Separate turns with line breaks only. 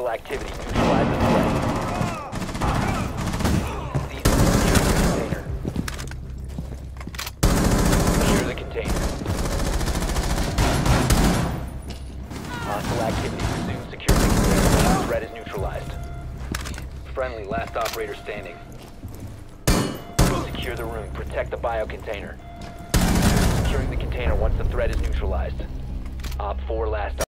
activity. Neutralize the threat. Seize the container. Secure the container. Hostile activity. Resume secure the container. Threat is neutralized. Friendly, last operator standing. Secure the room. Protect the biocontainer. Securing the container once the threat is neutralized. Op 4 last